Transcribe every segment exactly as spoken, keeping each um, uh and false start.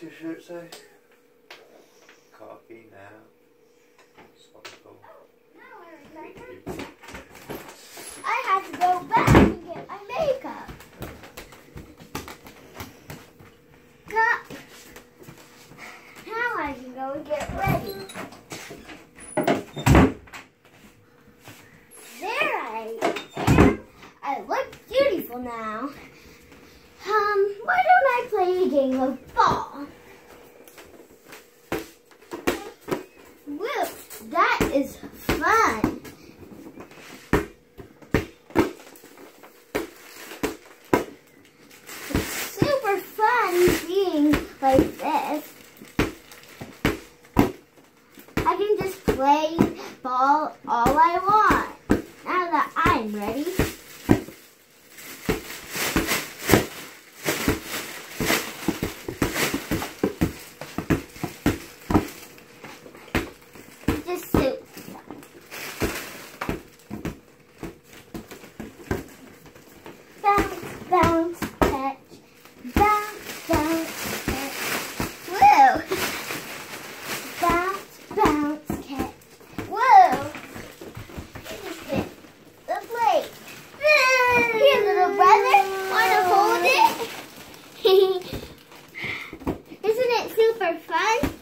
your shirt say? Coffee now. Sparkle. I have to go back and get my makeup. Now, now I can go and get ready. There I am. I look beautiful now. Um, why don't I play a game of ball? Woo, that is fun. It's super fun being like this. I can just play ball all I want. Now that I'm ready. Just soup. Bounce, bounce, catch. Bounce, bounce, catch. Woo! Bounce, bounce, catch. Woo! You just hit the plate. Here, little brother. Wanna hold it? Isn't it super fun?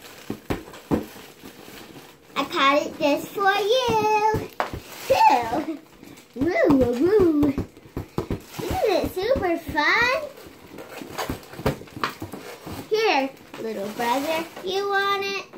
I caught it just for you. Too. Woo, woo, woo. Isn't it super fun? Here, little brother, you want it?